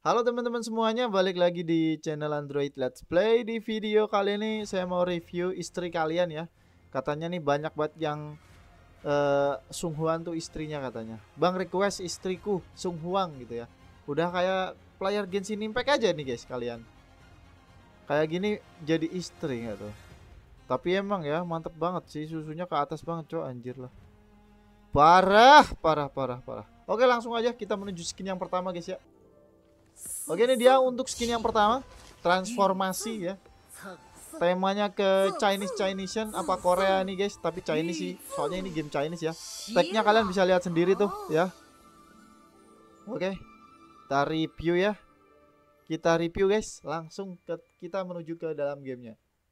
Halo teman-teman semuanya, balik lagi di channel Android Let's Play. Di video kali ini saya mau review istri kalian ya. Katanya nih banyak banget yang Sung Hwan tuh istrinya katanya. Bang, request istriku Sung Hwan gitu ya. Udah kayak player Genshin Impact aja nih guys kalian. Kayak gini jadi istri nggak tuh? Tapi emang ya mantep banget sih, susunya ke atas banget cok, anjir lah. Parah, parah, parah, parah. Oke, langsung aja kita menuju skin yang pertama guys ya. Oke, ini dia untuk skin yang pertama, transformasi ya. Temanya ke Chinese-Chinesean apa Korea nih guys, tapi Chinese sih. Soalnya ini game Chinese ya. Tagnya kalian bisa lihat sendiri tuh ya. Oke, kita review ya. Kita review guys, langsung kita menuju ke dalam gamenya.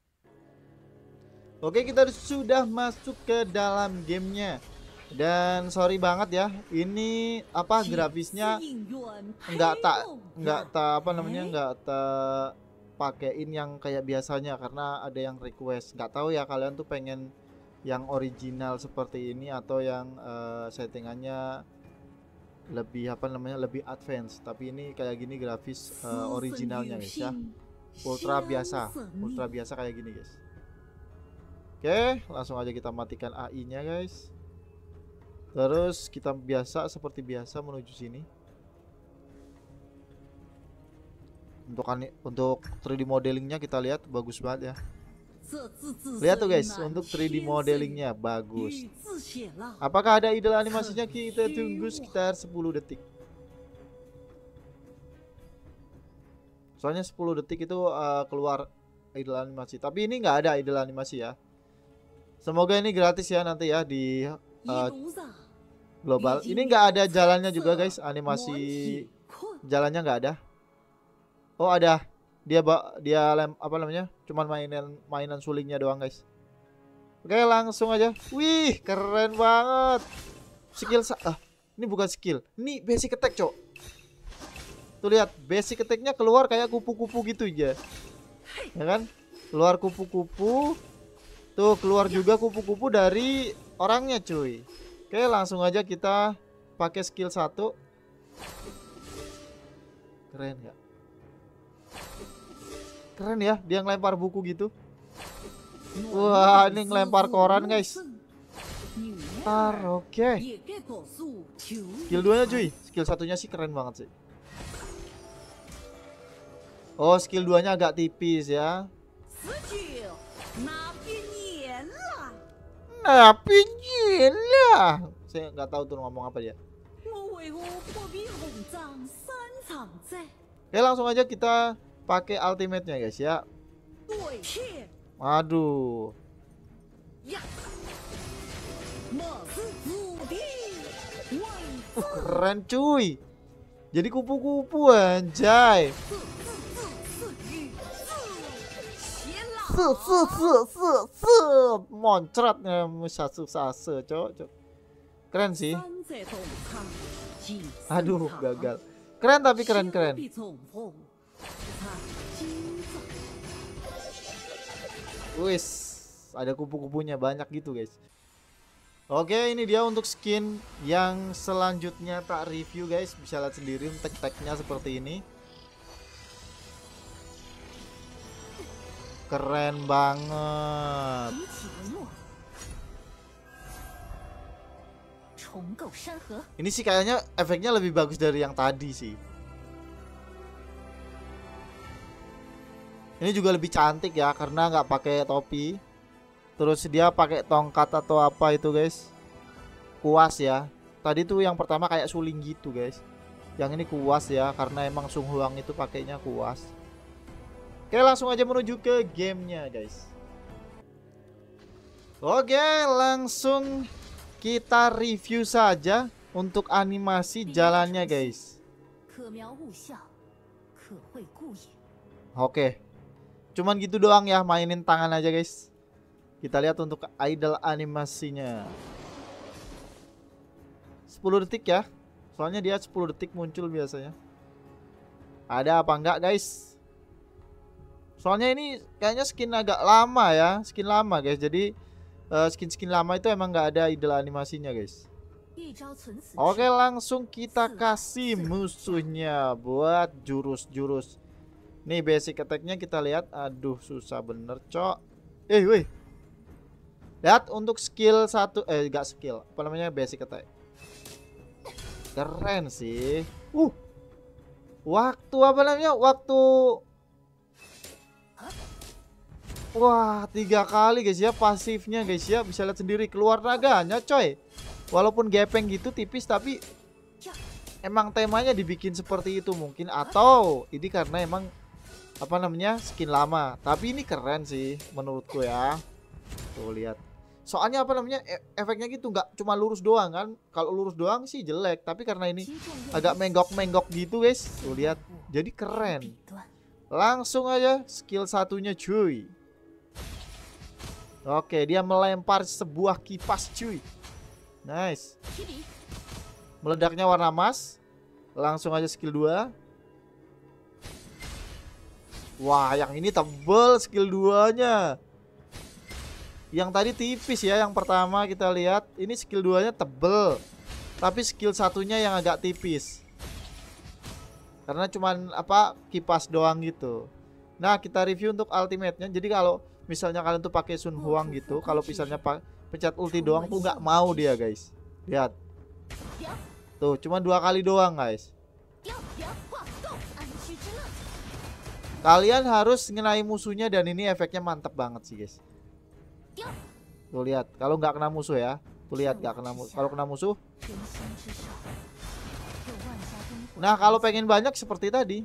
Oke, kita sudah masuk ke dalam gamenya. Dan sorry banget ya, ini apa grafisnya nggak tak apa namanya nggak tak pakein yang kayak biasanya karena ada yang request. Nggak tahu ya kalian tuh pengen yang original seperti ini atau yang settingannya lebih apa namanya lebih advance. Tapi ini kayak gini grafis originalnya guys ya, ultra biasa kayak gini guys. Oke, langsung aja kita matikan AI nya guys. Terus kita seperti biasa menuju sini. Untuk 3D modelingnya kita lihat bagus banget ya. Lihat tuh guys, untuk 3D modelingnya bagus. Apakah ada idle animasinya? Kita tunggu sekitar 10 detik. Soalnya 10 detik itu keluar idle animasi. Tapi ini nggak ada idle animasi ya. Semoga ini gratis ya nanti ya di global. Ini nggak ada jalannya juga guys, animasi jalannya nggak ada. Oh ada, dia apa namanya, cuman mainan sulingnya doang guys. Oke, langsung aja. Wih, keren banget. Ini bukan skill, ini basic attack cok. Tuh lihat, basic attacknya keluar kayak kupu-kupu gitu aja, ya kan? Keluar kupu-kupu. Tuh keluar juga kupu-kupu dari orangnya cuy. Oke, langsung aja kita pakai skill 1. Keren gak? Keren ya, dia ngelempar buku gitu. Wah, ini ngelempar koran guys. Oke. Skill 2 nya cuy. Skill 1-nya sih keren banget sih. Oh, skill 2 nya agak tipis ya. Lah. Saya nggak tahu tuh ngomong apa dia. Oke, langsung aja kita pakai ultimate-nya guys ya. Waduh. Keren cuy. Jadi kupu-kupu anjay. Moncratnya sase cok. Keren sih. Aduh, gagal. Keren tapi keren. Wis, ada kupu-kupunya banyak gitu guys. Oke, ini dia untuk skin yang selanjutnya tak review guys. Bisa lihat sendiri tag-tagnya seperti ini. Keren banget. Ini sih kayaknya efeknya lebih bagus dari yang tadi sih. Ini juga lebih cantik ya karena nggak pakai topi. Terus dia pakai tongkat atau apa itu guys. Kuas ya. Tadi tuh yang pertama kayak suling gitu guys. Yang ini kuas ya karena emang Sung Hwan itu pakainya kuas. Oke, langsung aja menuju ke gamenya guys. Oke, langsung kita review saja untuk animasi jalannya guys. Oke, cuman gitu doang ya, mainin tangan aja guys. Kita lihat untuk idle animasinya 10 detik ya. Soalnya dia 10 detik muncul biasanya. Ada apa enggak guys? Soalnya ini kayaknya skin agak lama ya, skin lama guys. Jadi skin lama itu emang nggak ada idle animasinya guys. Oke, langsung kita kasih musuhnya buat jurus-jurus. Nih basic attack-nya kita lihat. Aduh, susah bener, cok. Wih. Lihat untuk skill 1, enggak skill. Apa namanya? Basic attack. Keren sih. Waktu apa namanya? Waktu wah, 3 kali guys ya pasifnya guys ya. Bisa lihat sendiri keluar naganya coy. Walaupun gepeng gitu tipis tapi emang temanya dibikin seperti itu mungkin. Atau ini karena emang apa namanya skin lama. Tapi ini keren sih menurutku ya. Tuh lihat. Soalnya apa namanya efeknya gitu nggak cuma lurus doang kan. Kalau lurus doang sih jelek. Tapi karena ini agak menggok-menggok gitu guys. Tuh lihat. Jadi keren. Langsung aja skill satunya cuy. Oke, dia melempar sebuah kipas cuy. Nice. Meledaknya warna emas. Langsung aja skill 2. Wah, yang ini tebel skill 2-nya. Yang tadi tipis ya, yang pertama kita lihat. Ini skill 2-nya tebel. Tapi skill satunya yang agak tipis. Karena cuman apa kipas doang gitu. Nah, kita review untuk ultimate-nya. Jadi kalau misalnya kalian tuh pakai Sun Huang gitu, kalau misalnya pencet ulti doang tuh nggak mau dia guys. Lihat. Tuh, cuma 2 kali doang guys. Kalian harus ngenai musuhnya dan ini efeknya mantep banget sih guys. Tuh lihat, kalau nggak kena musuh ya. Tuh lihat nggak kena musuh. Kalau kena musuh. Nah, kalau pengen banyak seperti tadi.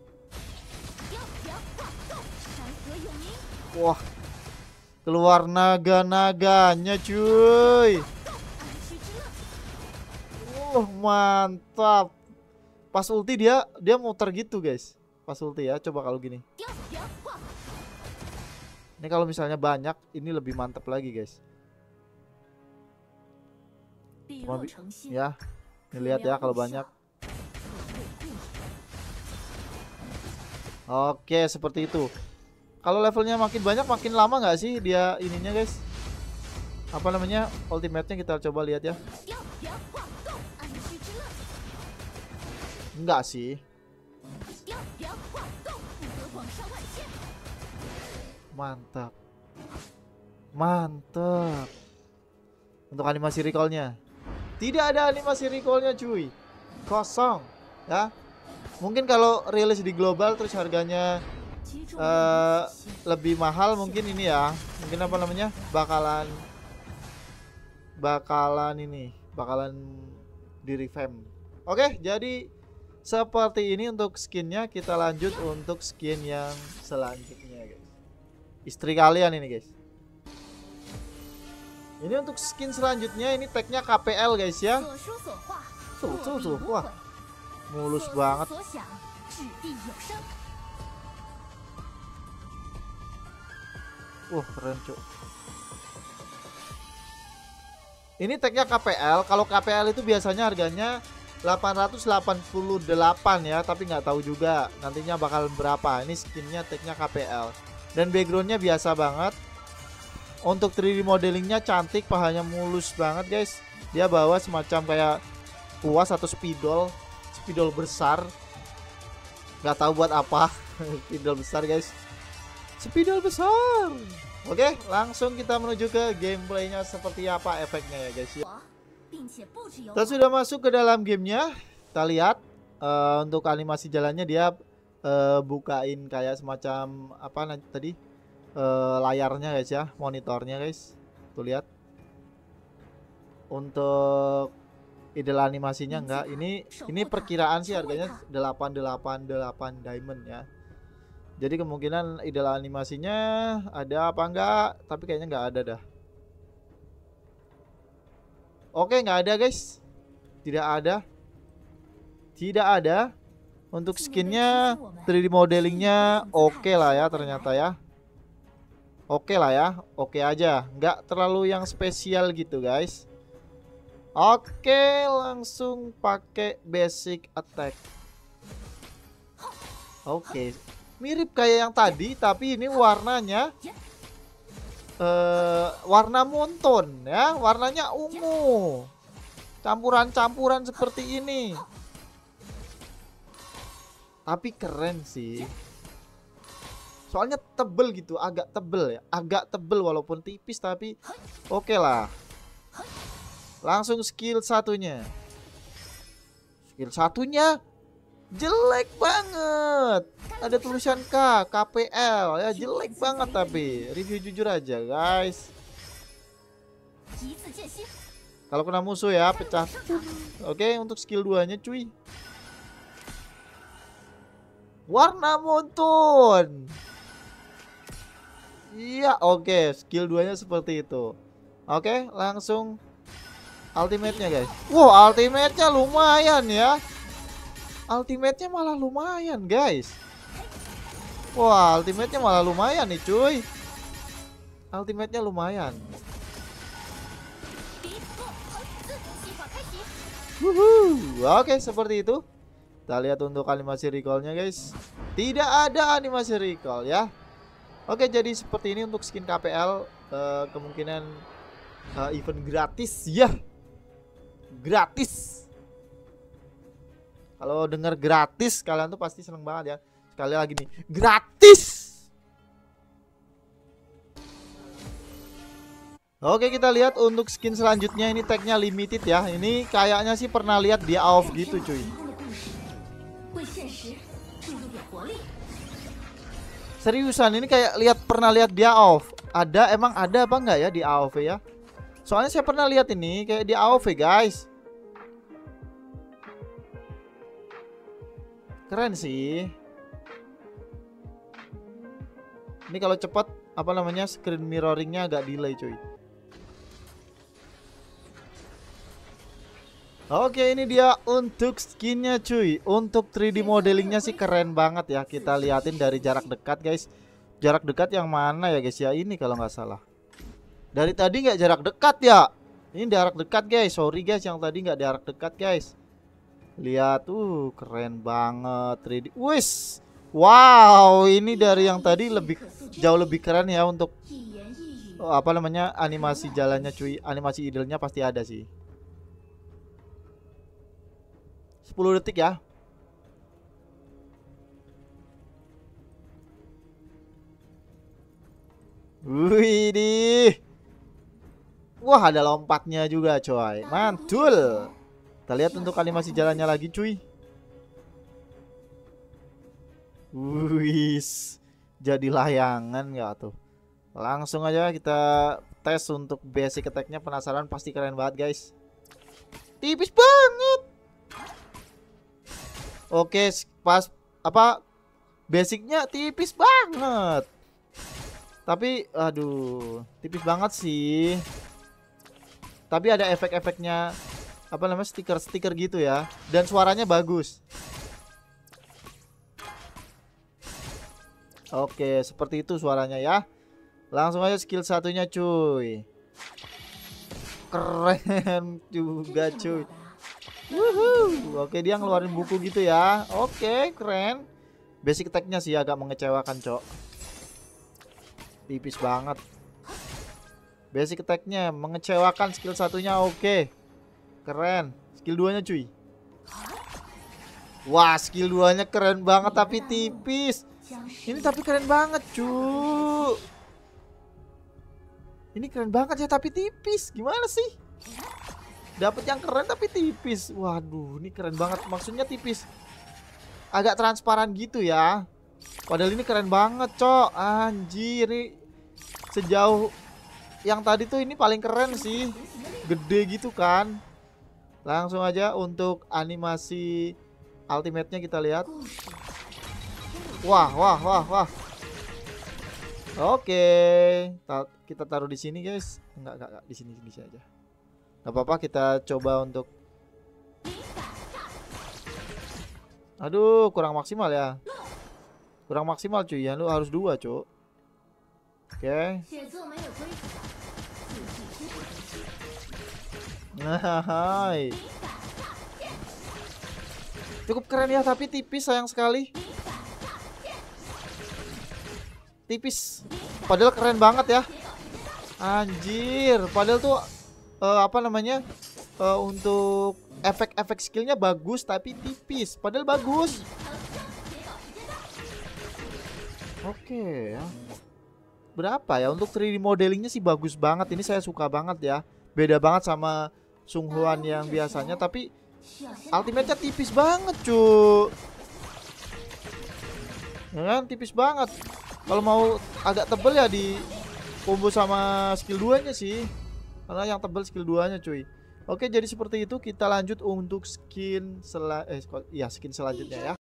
Wah, keluar naga-naganya cuy. Mantap. Pas ulti dia muter gitu guys. Pas ulti ya, coba kalau gini. Ini kalau misalnya banyak, ini lebih mantap lagi guys. Ya, ini lihat ya kalau banyak. Oke, seperti itu. Kalau levelnya makin banyak makin lama nggak sih dia ininya guys? Apa namanya ultimate-nya kita coba lihat ya. Enggak sih. Mantap. Mantap. Untuk animasi recall-nya. Tidak ada animasi recall-nya cuy. Kosong ya. Mungkin kalau rilis di global terus harganya lebih mahal mungkin ini ya. Mungkin apa namanya? Bakalan di revamp. Oke, jadi seperti ini untuk skinnya. Kita lanjut untuk skin yang selanjutnya guys. Istri kalian ini guys. Ini untuk skin selanjutnya, ini tagnya KPL guys ya. Wah, mulus banget. Keren cuk. Ini tagnya KPL. Kalau KPL itu biasanya harganya 888 ya, tapi nggak tahu juga nantinya bakal berapa. Ini skinnya tagnya KPL dan backgroundnya biasa banget. Untuk 3D modelingnya cantik, pahanya mulus banget guys. Dia bawa semacam kayak kuas atau spidol besar. Nggak tahu buat apa. Spidol besar guys. Spidol besar. Oke, langsung kita menuju ke gameplaynya seperti apa efeknya ya guys ya. Kita sudah masuk ke dalam gamenya. Kita lihat untuk animasi jalannya dia bukain kayak semacam apa tadi layarnya guys ya, monitornya guys. Tuh lihat. Untuk ideal animasinya enggak. Ini perkiraan sih harganya 888 diamond ya. Jadi kemungkinan ideal animasinya ada apa enggak, tapi kayaknya enggak ada dah. Oke, enggak ada guys. Tidak ada. Untuk skinnya 3D modelingnya oke lah ya ternyata ya. Oke lah ya, oke aja, nggak terlalu yang spesial gitu guys. Oke, langsung pakai basic attack. Oke, mirip kayak yang tadi, tapi ini warnanya warna monton ya, warnanya ungu. campuran-campuran seperti ini. Tapi keren sih. Soalnya tebel gitu, agak tebel ya. Agak tebel walaupun tipis tapi oke lah. Langsung skill satunya. Skill satunya jelek banget. Ada tulisan K, KPL ya, jelek banget tapi. Review jujur aja, guys. Kalau kena musuh ya pecah. Oke, untuk skill 2-nya cuy. Warna montun. Iya, oke, skill 2-nya seperti itu. Oke, langsung ultimate-nya, guys. Wow, ultimate-nya lumayan ya. Ultimate-nya malah lumayan, guys. Wah, ultimate-nya malah lumayan nih, cuy. Ultimate-nya lumayan. Oke, seperti itu. Kita lihat untuk animasi recall-nya, guys. Tidak ada animasi recall ya. Oke, jadi seperti ini untuk skin KPL. Kemungkinan event gratis ya. Gratis. Kalau dengar gratis kalian tuh pasti seneng banget ya. Sekali lagi nih, gratis. Oke, kita lihat untuk skin selanjutnya. Ini tagnya limited ya. Ini kayaknya sih pernah lihat dia off gitu cuy. Seriusan, ini kayak pernah lihat dia off. Emang ada apa enggak ya di AOV ya? Soalnya saya pernah lihat ini kayak di AOV, guys. Keren sih. Ini kalau cepat apa namanya, screen mirroringnya agak delay cuy. Oke, ini dia untuk skinnya cuy. Untuk 3D modelingnya sih keren banget ya. Kita liatin dari jarak dekat, guys. Jarak dekat yang mana ya, guys ya? Ini kalau nggak salah. Dari tadi nggak jarak dekat ya. Ini jarak dekat, guys. Sorry guys, yang tadi nggak jarak dekat, guys. Lihat tuh, keren banget 3D. Wis, wow, ini dari yang tadi jauh lebih keren ya untuk apa namanya, animasi jalannya cuy. Animasi idle-nya pasti ada sih. 10 detik ya. Widih. Wah, ada lompatnya juga coy. Mantul. Kita lihat untuk animasi jalannya lagi cuy. Wis, jadi layangan nggak tuh? Langsung aja kita tes untuk basic attack-nya. Penasaran, pasti keren banget guys. Tipis banget. Oke, pas apa basicnya tipis banget. Tapi aduh, tipis banget sih. Tapi ada efek-efeknya, apa namanya, stiker-stiker gitu ya. Dan suaranya bagus. Oke, seperti itu suaranya ya. Langsung aja skill satunya cuy. Keren juga cuy. Wuhuu. Oke, dia ngeluarin buku gitu ya. Oke, keren. Basic attack-nya sih agak mengecewakan, cok. Tipis banget. Basic attack-nya mengecewakan, skill satunya oke. Keren. Skill 2-nya cuy. Wah, skill 2-nya keren banget tapi tipis. Ini tapi keren banget, cuy. Ini keren banget ya tapi tipis. Gimana sih? Dapat yang keren tapi tipis. Waduh, ini keren banget. Maksudnya tipis, agak transparan gitu ya. Padahal ini keren banget, cok. Anjir, ini sejauh yang tadi tuh ini paling keren sih. Gede gitu kan. Langsung aja untuk animasi ultimate-nya kita lihat. Wah, wah, wah, wah. Oke, kita taruh di sini, guys. Enggak, di sini aja. Gak apa-apa, kita coba untuk. Aduh, kurang maksimal ya. Kurang maksimal cuy ya, lu harus 2 cuy. Oke. Nah, hai. Cukup keren ya, tapi tipis, sayang sekali. Tipis. Padahal keren banget ya. Anjir, padahal tuh apa namanya, untuk efek-efek skillnya bagus tapi tipis, padahal bagus. Oke ya. Berapa ya untuk 3D modelingnya sih bagus banget. Ini saya suka banget ya. Beda banget sama Sunghuan yang biasanya, tapi ultimate-nya tipis banget cu. Ya kan, tipis banget. Kalau mau agak tebel ya di combo sama skill 2-nya sih. Karena yang tebel skill 2-nya cuy. Oke, jadi seperti itu. Kita lanjut untuk skin skin selanjutnya ya.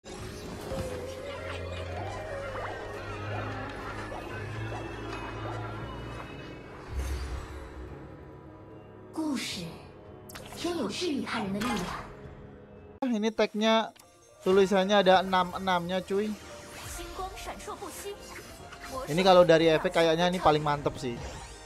Ini tagnya tulisannya ada 66-nya cuy. Ini kalau dari efek kayaknya ini paling mantep sih.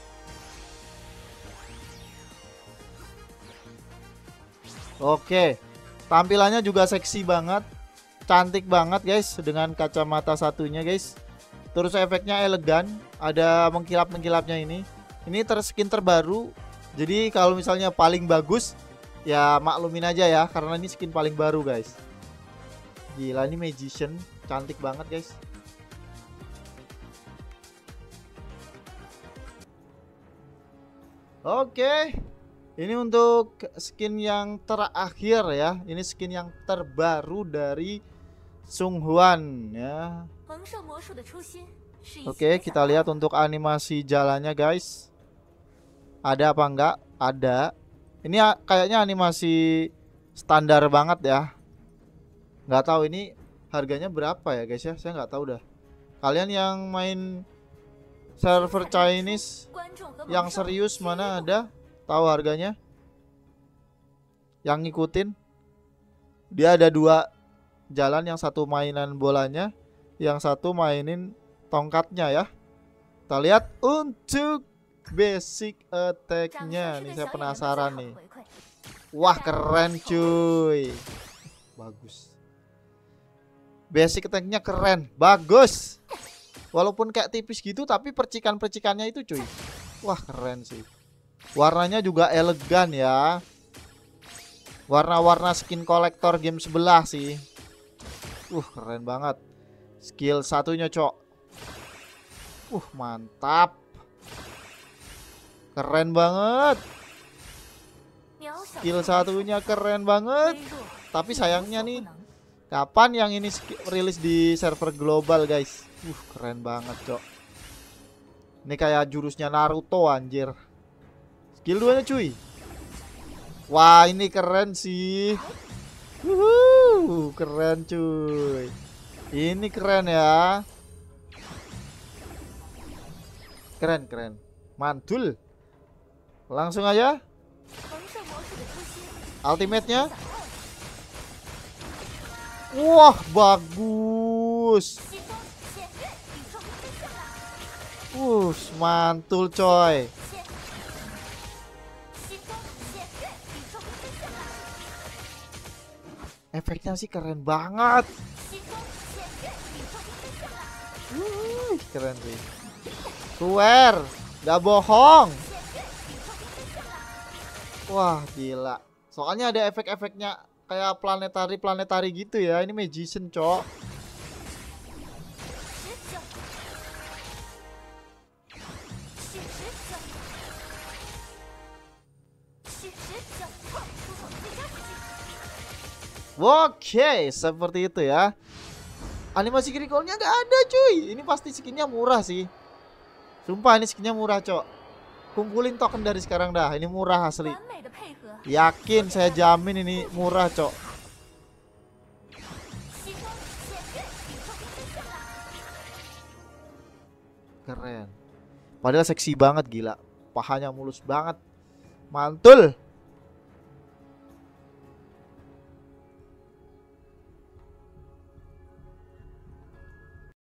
Oke, tampilannya juga seksi banget, cantik banget guys dengan kacamata satunya guys. Terus efeknya elegan, ada mengkilap-mengkilapnya ini. Ini skin terbaru. Jadi kalau misalnya paling bagus ya maklumin aja ya, karena ini skin paling baru guys. Gila, ini magician cantik banget guys. Oke, ini untuk skin yang terakhir ya. Ini skin yang terbaru dari Sunghuan ya. Oke, kita lihat untuk animasi jalannya guys. Ada apa enggak? Ada. Ini kayaknya animasi standar banget ya. Nggak tahu ini harganya berapa ya guys ya. Saya nggak tahu dah. Kalian yang main server Chinese yang serius mana ada tahu harganya? Yang ngikutin, dia ada 2 jalan, yang satu mainan bolanya, yang satu mainin tongkatnya ya. Kita lihat untuk basic attack-nya nih, saya penasaran nih. Wah, keren cuy. Bagus. Basic attack-nya keren, bagus. Walaupun kayak tipis gitu tapi percikan-percikannya itu cuy. Wah, keren sih. Warnanya juga elegan ya. Warna-warna skin kolektor game sebelah sih. Keren banget. Skill satunya cok. Mantap. Keren banget. Skill satunya keren banget. Tapi sayangnya nih, kapan yang ini rilis di server global guys? Keren banget cok. Ini kayak jurusnya Naruto anjir. Skill 2-nya cuy. Wah, ini keren sih. Keren cuy. Ini keren ya. Keren. Mantul. Langsung aja ultimate-nya. Wah, bagus. Mantul coy. Efeknya sih keren banget. Keren sih. Swear, gak bohong. Wah, gila. Soalnya ada efek-efeknya kayak planetari gitu ya. Ini magician cok. Oke, seperti itu ya. Animasi recall-nya nggak ada cuy. Ini pasti skinnya murah sih. Sumpah ini skinnya murah cok. Kumpulin token dari sekarang dah. Ini murah asli. Yakin, saya jamin ini murah cok. Keren. Padahal seksi banget gila. Pahanya mulus banget. Mantul.